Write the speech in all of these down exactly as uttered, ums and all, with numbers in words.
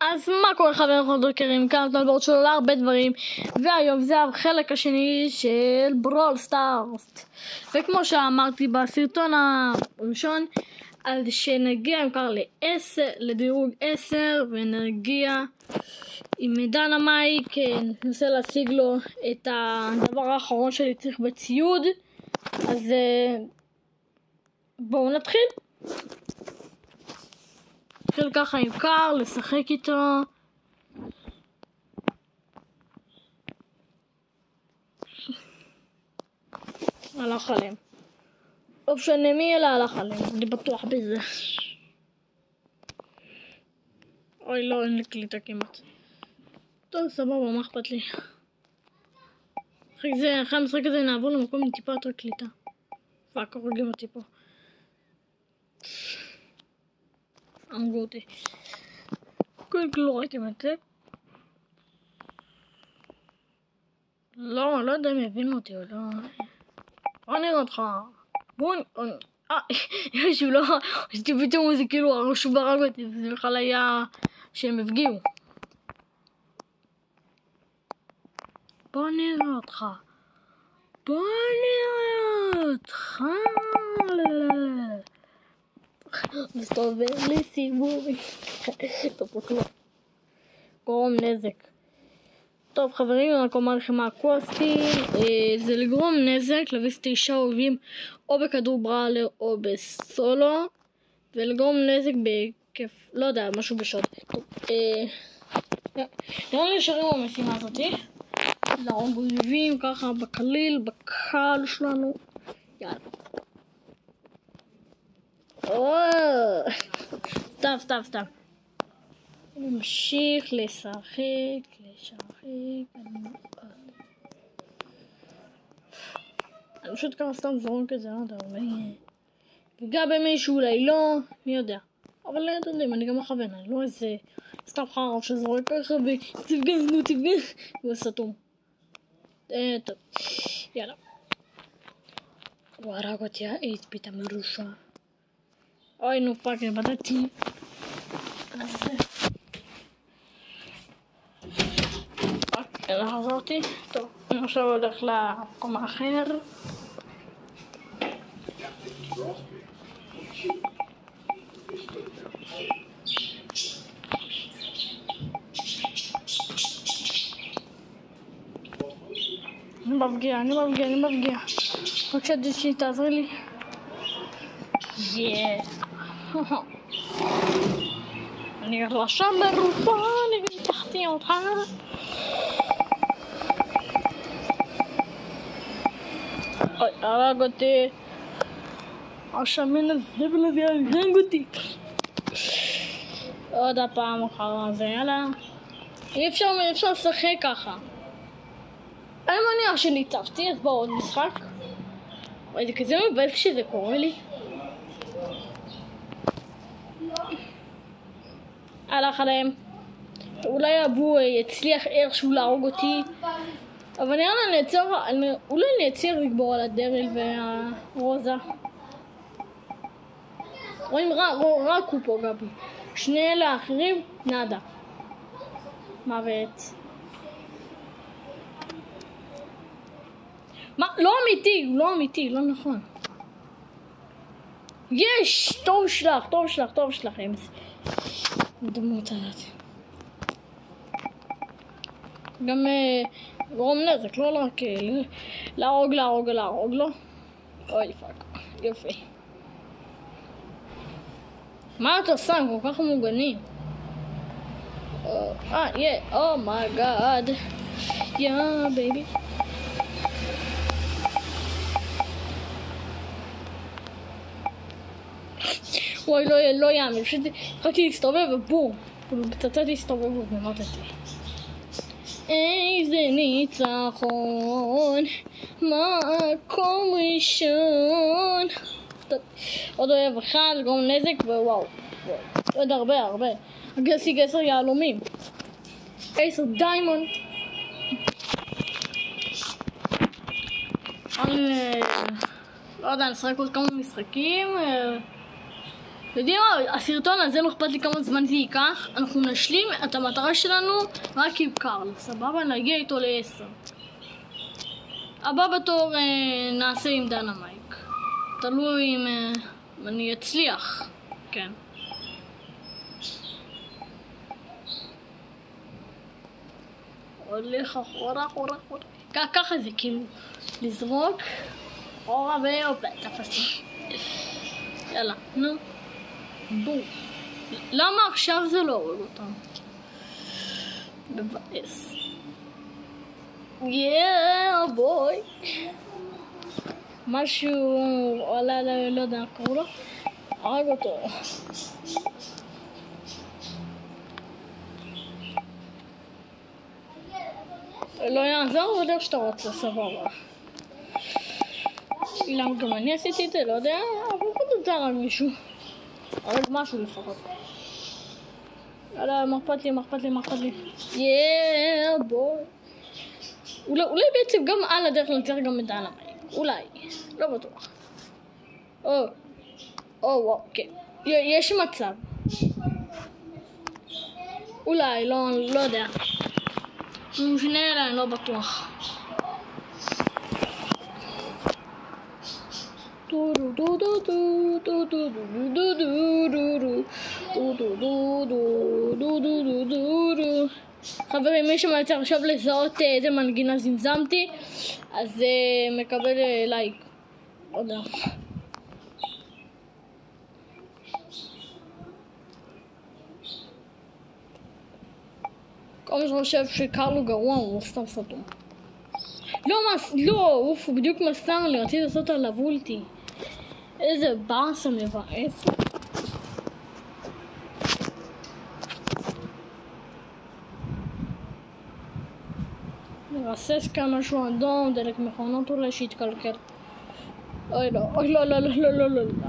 אז מה קורה חברים חודרקרים, כאן תלבורד שלו להרבה דברים, והיום זה החלק השני של ברול סטארס. וכמו שאמרתי בסרטון הראשון, אז שנגיע כבר לעשר, לדירוג עשר, ונגיע עם דינמייט, ננסה להשיג לו את הדבר האחרון שלי צריך בציוד. אז בואו נתחיל. נתחיל ככה עם קארל, לשחק איתו. הלך עליהם. לא משנה מי אלא הלך עליהם, אני בטוח בזה. אוי לא, אין לי קליטה כמעט. טוב, סבבה, מה אכפת לי? אחרי זה, אחרי המשחק הזה נעבור למקום עם טיפה יותר קליטה. פאק, הורגים אותי פה. אמרו אותי. קודם כל לא ראיתם את זה. לא, לא יודע אם הבינו אותי או לא. בוא נראה אותך. בוא נראה. אה, ישו לא. פתאום זה כאילו הראש ברג אותי. זה בכלל היה שהם הפגיעו. בוא נראה אותך. בוא נראה אותך. מסתובב לי סיבובי. טוב, לא. גורם נזק. טוב חברים, אני רק אומר לכם מה הקווסטים. זה לגרום נזק, להביס תשעה אויבים או בכדור בראלר או בסולו, ולגרום נזק בכיף, לא יודע, משהו בשוד. נראה לי שרים במשימה הזאתי. להרוג אויבים ככה בקליל, בקל שלנו. יאללה. סתם, סתם, סתם. נמשיך לשחק, לשחק. אני פשוט ככה סתם זרוק את זה, לא יודע, אולי וגם במישהו, אולי לא, מי יודע. אבל אתם יודעים, אני גם מכוון, אני לא איזה סתם חרב שזרוק ככה ותפגזנו, תפגז, הוא סתום. טוב, יאללה. הוא הרג אותי העית פתאום מרושע. אוי נו פאק, נבדתי. אז פאק, אלא חזרתי. טוב, אני עכשיו הולך למקום האחר. אני מבגיע, אני מבגיע, אני מבגיע. רק שדשי תעזרי לי. יאה. אני רשם ברופה, אני מתחתי אותך. אוי, הרג אותי. השמן הזבל הזה הרג אותי. עוד הפעם אחר הזה, יאללה. אי אפשר, אי אפשר לשחק ככה. אני מניח שניצחתי, אז בואו עוד משחק. אוי, זה כזה מבאס שזה קורה לי. הלך עליהם. אולי אבו יצליח איכשהו להרוג אותי, אבל נראה לי נעצר, אולי נעצר לגבור על הדרל והרוזה. רואים רק הוא פה גבי. שני אלה האחרים נדה. מוות. מה? לא אמיתי, לא אמיתי, לא נכון. יש! טוב שלך, טוב שלך, טוב שלך. דמות הזאת. גם גרום נזק, לא רק להרוג, להרוג, להרוג, לא? אוי פאק, יופי. מה אתה עושה? הם כל כך מוגנים. אה, יא, אומייגאד. יא, בייבי. וואי, לא, לא יאמין, פשוט התחלתי להסתובב ובום, פצצת להסתובב ובמותתי. איזה ניצחון, מקום ראשון. עוד אוהב אחד, גרום נזק ווואו, עוד הרבה הרבה. הגסיג עשר יהלומים, עשר דיימונד. לא יודע, נשחק עוד כמה משחקים. יודעים מה, הסרטון הזה לא אכפת לי כמה זמן זה ייקח, אנחנו נשלים את המטרה שלנו רק עם קארל, סבבה? נגיע איתו לעשר. הבא בתור אה, נעשה עם דינמייק, תלוי אם אה, אני אצליח, כן. הולך אחורה, אחורה, אחורה. ככה זה כאילו, לזרוק, אחורה והופה, תפסתי. יאללה, נו. בום. למה עכשיו זה לא הורג אותם? מבאס. יאה, בוי. משהו עולה, לא יודע איך קראו לו. הרג אותו. לא יעזור, בדרך שאתה רוצה, סבבה. למה גם אני עשיתי את זה, לא יודע, אבל קודם תראה מישהו. הרג משהו לפחות. יאללה, מרפת לי, מרפת לי, מרפת לי. יאה, בוי. אולי בעצם גם על הדרך נצטרך גם את דינמייק. אולי. לא בטוח. או. או, וואו, כן. יש מצב. אולי, לא, לא יודע. משנה אליי, אני לא בטוח. חברים, מי שמרצה עכשיו לזהות איזה מנגינה זמזמתי, אז מקבל לייק. לא יודע. כל מי שחושב שקארל הוא גרוע, הוא סתם סתום. לא, לא, אוף, הוא בדיוק מסר לי, רציתי לעשות עליו אולטי. איזה באס המבאס. נרסס כאן משהו אדום, דלק מכונות אולי שיתקלקל. אוי לא, אוי לא, לא, לא, לא, לא, לא, לא.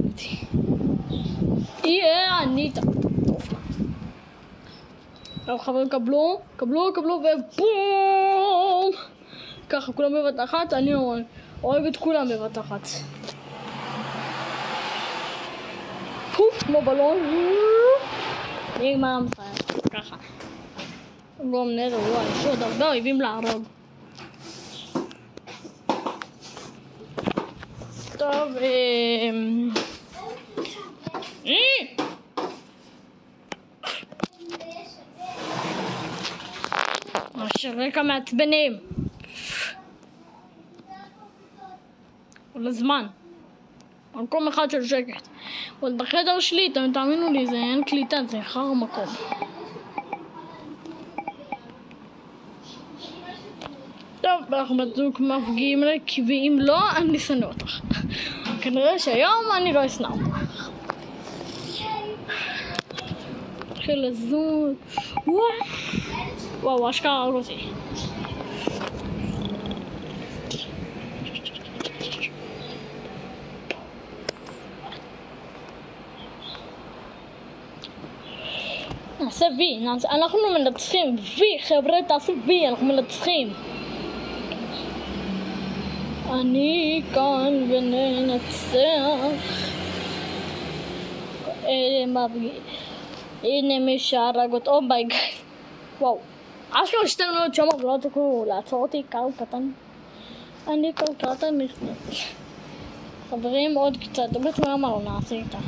יאה, ענית. עכשיו חברים, קבלו, קבלו, קבלו, ובום! ככה, כולם בבת אחת, אני אוהב את כולם בבת אחת. פוף, כמו בלון. נגמר המסער, ככה. לא מנהל, וואי, יש עוד הרבה אוהבים להרוג. טוב, אממ... רקע מעצבנים. כל הזמן. מקום אחד של שקט. עוד בחדר שלי, תאמינו לי, זה אין קליטה, זה אחר המקום. טוב, אנחנו בדיוק מפגיעים לי, ואם לא, אני שונא אותך. כנראה שהיום אני לא אשנא אותך. התחיל לזוז. וואו. וואו, אשכרה הרג אותי. נעשה וי, נעשה, אנחנו מנצחים, וי, חבר'ה, תעשו וי, אנחנו מנצחים. אני כאן וננצח. הנה מי שהרג אותו, אומייגאד. וואו, אשכרה שתי מנות שם, לא תוכלו לעצור אותי, קארל קטן. אני קארל קטן נכנס. חברים, עוד קצת, בעצם למה לא נעשה איתה.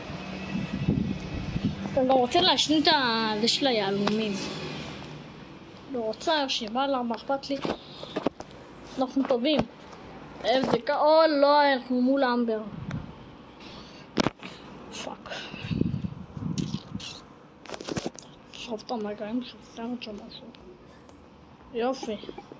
אני לא רוצה להשלים את הזה של היעלומים. לא רוצה שבא לה, מה אכפת לי? אנחנו טובים. איזה כאול, לא, אנחנו מול אמבר. פאק. שרוב את המגעים ששמת שם משהו. יופי.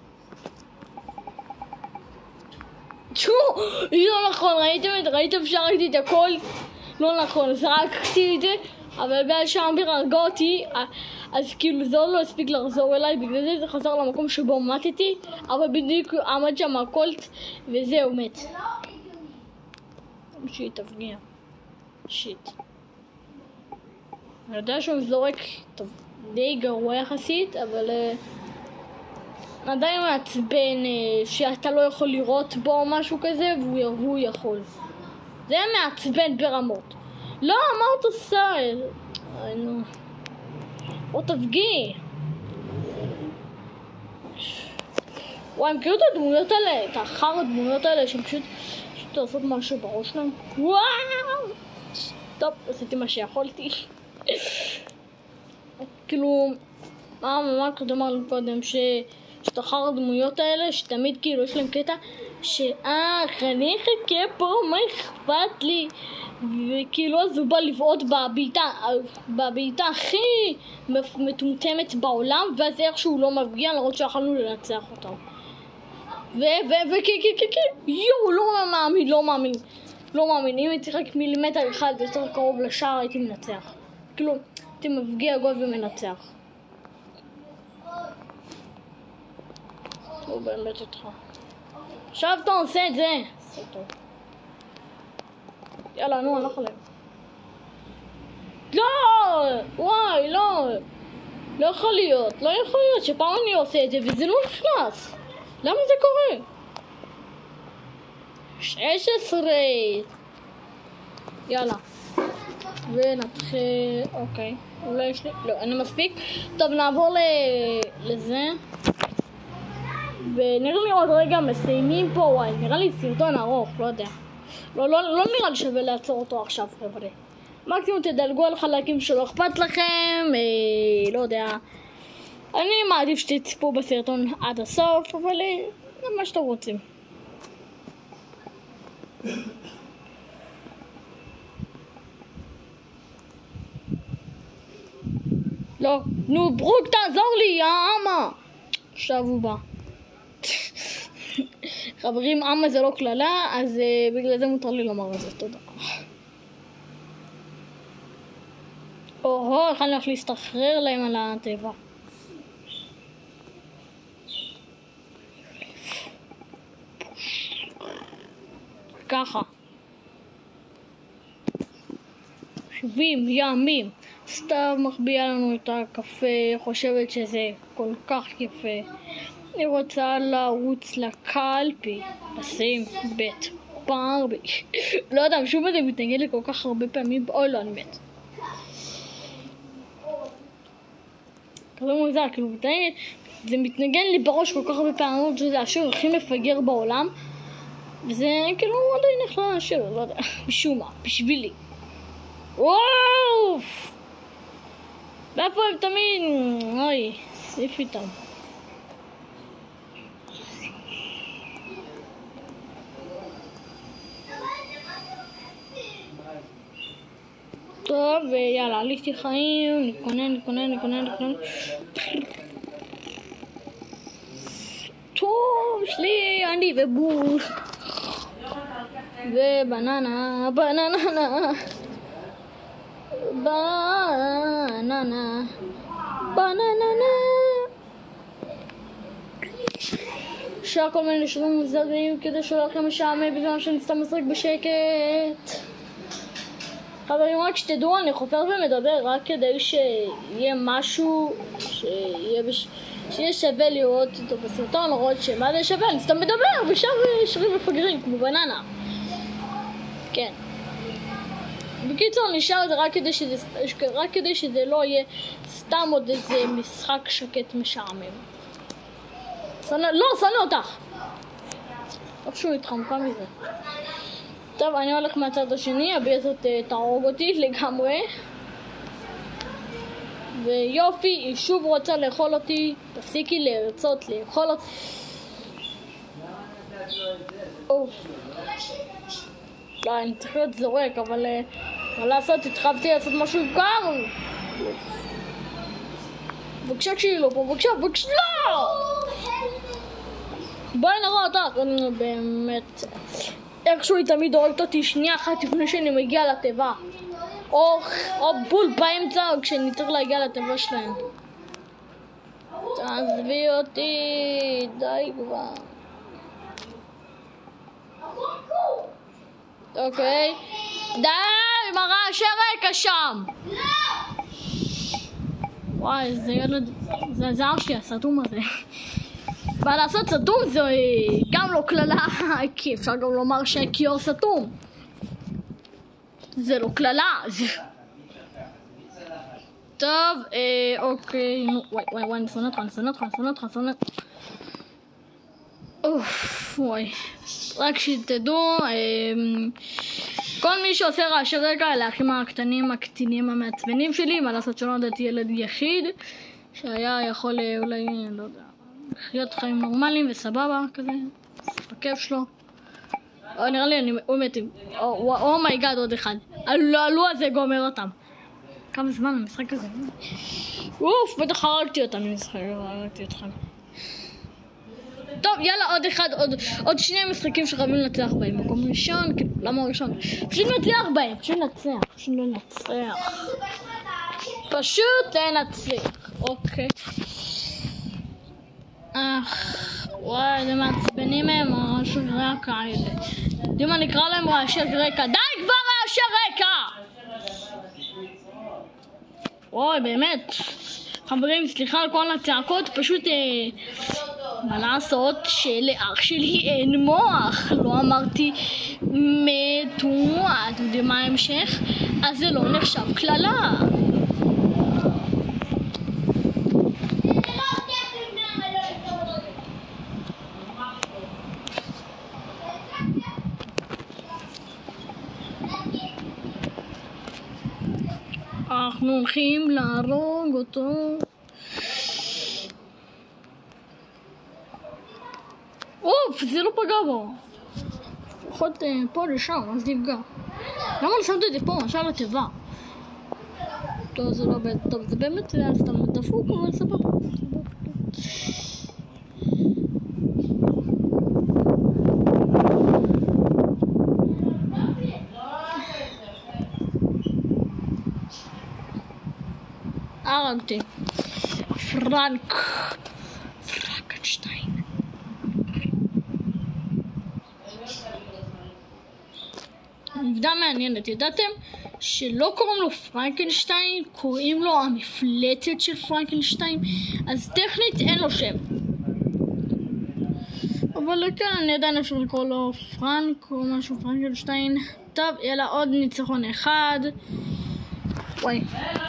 תשמעו, לא נכון, ראיתם את, ראיתם שהרגתי את הכל? לא נכון, זרקתי את זה, אבל בגלל שאמבר הרגה אותי, אז כאילו זה עוד לא הספיק לחזור אליי, בגלל זה זה חזר למקום שבו מתתי, אבל בדיוק עמד שם הקולט, וזהו, מת. שיט, תפגיע. שיט. אני יודע שהוא זורק, טוב, די גרוע יחסית, אבל עדיין מעצבן שאתה לא יכול לראות בו משהו כזה, והוא יכול. זה מעצבן ברמות. לא, מה את עושה? אוי נו. או תפגי. וואי, הם כאילו את הדמויות האלה, את האחר הדמויות האלה, שהם פשוט, פשוט לעשות משהו בראש שלהם. וואו! טוב, עשיתי מה שיכולתי. כאילו, מה ממש כתוב אמר לי קודם, שאת האחר הדמויות האלה, שתמיד כאילו יש להם קטע, שאה, אני אחכה פה, מה אכפת לי? וכאילו אז הוא בא לבעוט בבעיטה, בבעיטה הכי מטומטמת בעולם, ואז איכשהו לא מפגיע, למרות שיכולנו לנצח אותם. ו... ו... ו... כ... כ... כ... כ... יואו, לא מאמין, לא מאמין. לא מאמין, אם הייתי רק מילימטר אחד יותר קרוב לשער, הייתי מנצח. כאילו, הייתי מפגיע גול ומנצח. הוא באמת איתך. עכשיו אתה עושה את זה. עושה טוב. יאללה, נו, הלך עליהם. לא! וואי, לא! לא יכול להיות, לא יכול להיות שפעם אני עושה את זה וזה לא נכנס. למה זה קורה? שש עשרה. יאללה. ונתחיל... אוקיי. אולי יש לי... לא, אין לי מספיק. טוב, נעבור ל... לזה. ונראה לי עוד רגע מסיימים פה. וואי, נראה לי סרטון ארוך, לא יודע. לא, לא, לא נראה לי שווה לעצור אותו עכשיו, חבר'ה. מקסימום תדלגו על חלקים שלא אכפת לכם, אה, לא יודע. אני מעדיף שתצפו בסרטון עד הסוף, אבל זה מה שאתם רוצים. לא, נו ברוק תעזור לי, יא אמה. עכשיו הוא בא. חברים, אמה זה לא כללה, אז uh, בגלל זה מותר לי לומר את זה, תודה. או-הו, איך אני הולך להסתחרר להם על הטבע. ככה. שבים, ימים. סתיו מחביאה לנו את הקפה, חושבת שזה כל כך יפה. אני רוצה לרוץ לקלפי, לשים בית ברבי. לא יודע, שוב זה מתנגד לי כל כך הרבה פעמים, אוי לא, אני מת. כזה מוזר, כאילו מתנגד, זה מתנגד לי בראש כל כך הרבה פעמים, שזה השיר הכי מפגר בעולם. וזה כאילו עדיין נכלל השיר, לא יודע, משום מה, בשבילי. וואו! ואיפה הם תמיד? אוי, סיף איתם. טוב, ויאללה, עליתי חיים, נתכונן, נתכונן, נתכונן, נתכונן. טוב, יש לי אני ובוס. ובננה, בננה. בננה. בננה. אפשר כל מיני שירים מוזרים כדי שלא לכם משעמם בזמן שאני סתם משחק בשקט. חברים, רק שתדעו, אני חופר ומדבר רק כדי שיהיה משהו שיהיה, בש... שיהיה שווה לראות אותו בסרטון, לראות שמה זה שווה, אני סתם מדבר ושר שירים מפגרים כמו בננה. כן. בקיצור, נשאר את זה רק כדי שזה, רק כדי שזה לא יהיה סתם עוד איזה משחק שקט משעמם. סנא, לא, סנא אותך! איפשהו התחמקה מזה. טוב, אני הולך מהצד השני, הבי הזאת תהרוג אותי לגמרי. ויופי, היא שוב רוצה לאכול אותי, תפסיקי לרצות לאכול אותי. אוף. לא, אני צריך להיות זורק, אבל מה לעשות, התחבתי לעשות משהו קר. בבקשה כשהיא לא פה, בבקשה, בבקשה, לא! בואי נראה אותך, אני באמת... איכשהו היא תמיד הורגת אותי שנייה אחת לפני שאני מגיע לתיבה. או, או בול באמצע כשאני צריך להגיע לתיבה שלהם. תעזבי אותי, די כבר. אוקיי. די, מרעשי רקע שם. וואי, זה ילד... זה זר שלי, הסתום הזה. אבל לעשות סתום זה גם לא כללה, כי אפשר גם לומר שהכיור סתום. זה לא קללה. טוב, אוקיי, נו, וואי וואי וואי, נסון אותך, נסון אותך, נסון אותך, נסון אותך. אוף, וואי. רק שתדעו, כל מי שעושה רעשי רקע, לאחים הקטנים, הקטינים המעצבנים שלי, מה לעשות שלא נדעתי ילד יחיד, שהיה יכול אולי, לא יודע, לחיות חיים נורמליים וסבבה כזה, בכיף שלו. או נראה לי, אני באמת, אומייגאד עוד אחד. הלו הזה גומר אותם. כמה זמן המשחק הזה? אוף, בטח הרגתי אותם במשחק, הרגתי אותם. טוב, יאללה, עוד אחד, עוד, עוד שני משחקים שחייבים לנצח בהם. מקום ראשון, כאילו, למה ראשון? פשוט נצח בהם, פשוט נצח, פשוט לנצח. פשוט לנצח, אוקיי. אך, וואי, זה מעצבנים הם, רעשי רקע האלה. יודעים מה נקרא להם רעשי רקע? די כבר רעשי רקע! וואי, באמת. חברים, סליחה על כל הצעקות, פשוט אה, מה לעשות שלאח שלי אין מוח. לא אמרתי מתוע, אתם יודעים מה ההמשך? אז זה לא נחשב קללה. אנחנו הולכים להרוג אותו. אוף, זה לא פגע בו. לפחות פה לשם, אז נפגע. למה לא שמת את זה פה? עכשיו לתיבה. טוב, זה לא באמת טוב, זה באמת סתם דפוק, אבל סבבה. הרגתי. פרנק. פרנקנשטיין. עובדה מעניינת, ידעתם שלא קוראים לו פרנקנשטיין, קוראים לו המפלצת של פרנקנשטיין, אז טכנית אין לו שם. אבל כן, אני עדיין אפשר לקרוא לו פרנק או משהו, פרנקנשטיין. טוב, יאללה, עוד ניצחון אחד. וואי.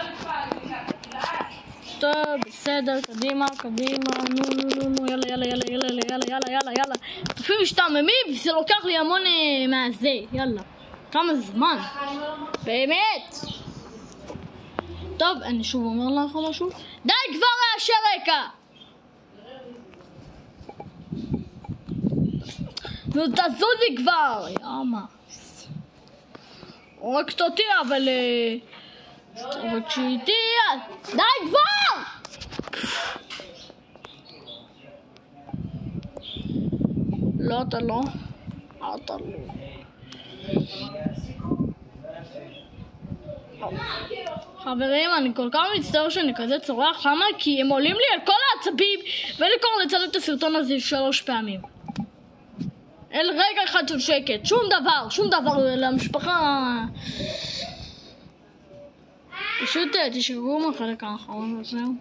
טוב, בסדר, קדימה, קדימה, נו, נו, נו, נו, יאללה, יאללה, יאללה, יאללה, יאללה, יאללה, יאללה, יאללה. אפילו משתעממים, זה לוקח לי המון אה, מהזה, יאללה. כמה זמן? באמת? טוב, אני שוב אומר לך משהו. די כבר רעשי רקע! נו, תזוזי כבר! יאמה. הורגת אותי, אבל... אבל כשאיתי... די כבר! לא, אתה לא. אתה לא. חברים, אני כל כך מצטער שאני כזה צורח. למה? כי הם עולים לי על כל העצבים ואין לי כבר לצלם את הסרטון הזה שלוש פעמים. אין רגע אחד של שקט, שום דבר, שום דבר למשפחה. פשוט תשארו מהחלק האחרון וזהו.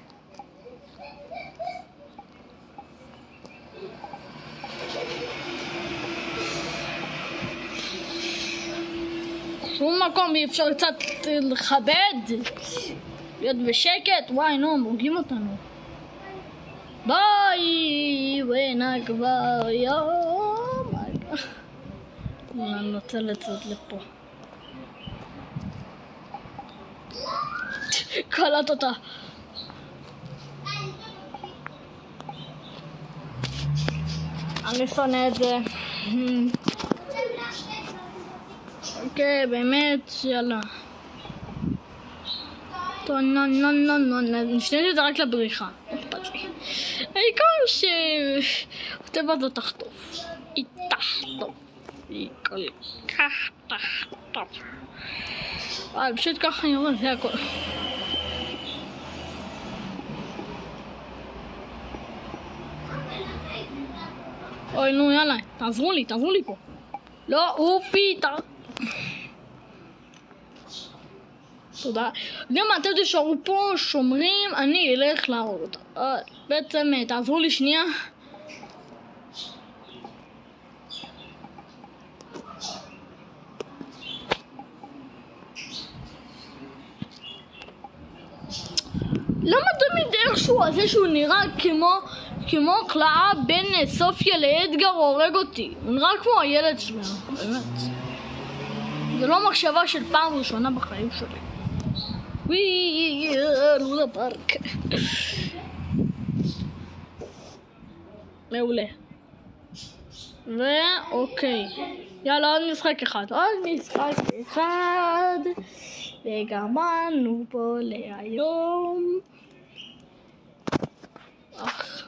שום מקום אי אפשר קצת לכבד, להיות בשקט. וואי נו, מורגים אותנו. ביי ונגבר יום. אני רוצה לצאת לפה. קלט אותה. אני שונא את זה. אוקיי, באמת, יאללה. טוב, נו, נו, נו, נו, נשתנה את זה רק לבריחה. אכפת לי. העיקר ש... הכתבה הזאת תחטוף. היא תחטוף. היא כל כך תחטוף. אבל פשוט ככה אני רואה, זה הכל. אוי, נו, יאללה, תעזרו לי, תעזרו לי פה. לא, אופי, ת... תודה. גם אתם תשארו פה, שומרים, אני אלך להרוג אותה. בעצם, תעזרו לי שנייה. למה תמיד איכשהו הזה שהוא נראה כמו כמו קלעה בין סופיה לאדגר הורג אותי? הוא נראה כמו הילד שלו, באמת. זה לא מחשבה של פעם ראשונה בחיים שלי. וואי, לונה פארק. מעולה. ואוקיי, יאללה, עוד משחק אחד, עוד משחק אחד, וגמרנו פה להיום. אך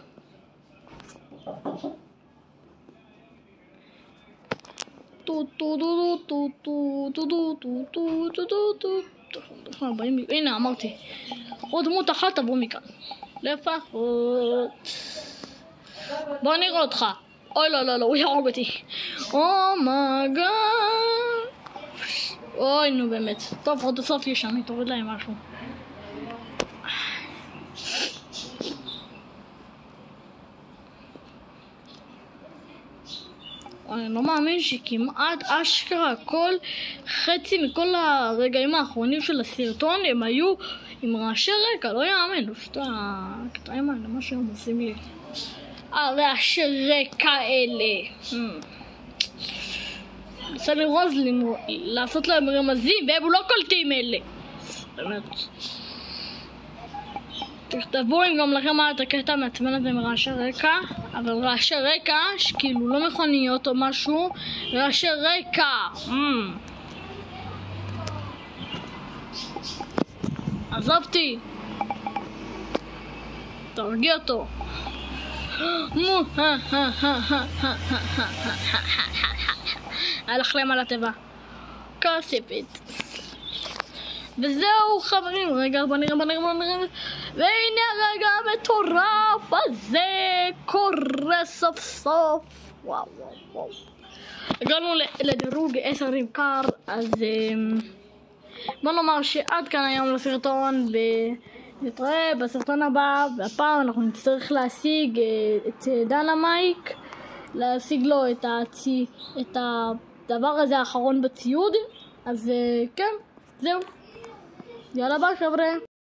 טו טו טו טו טו טו טו טו טו טו טו טו. הנה, אמרתי, עוד דמות אחת תבוא מכאן לפחות. בוא נראה אותך. אוי, לא, לא, לא, הוא ירוג אותי. אומייגאד. אוי, נו באמת. טוב, עוד הסוף יש שם, תוריד להם משהו. אני לא מאמין שכמעט אשכרה כל חצי מכל הרגעים האחרונים של הסרטון הם היו עם רעשי רקע, לא יאמן, פשוט הקטעים האלה, מה שהם עושים לי. הרעשי רקע אלה. רוצה לרוז לעשות להם רמזים והם לא קולטים אלה. באמת. תכתבו אם גם לכם היה את הקטע מעצבן הזה מרעשי רקע, אבל רעשי רקע שכאילו לא מכוניות או משהו, רעשי רקע. עזבתי. תרגיע אותו. הלך להם על הטבע. כספת. וזהו חברים, רגע בוא נראה בוא נראה בוא נראה והנה הרגע המטורף הזה קורה סוף סוף. וואו וואו וואו, הגענו לדירוג עשר עם קר. אז בוא נאמר שעד כאן היום לסרטון, ונתראה בסרטון הבא. והפעם אנחנו נצטרך להשיג את דינמייט, להשיג לו את, הצי, את הדבר הזה האחרון בציוד. אז כן, זהו, יאללה ביי חבר'ה.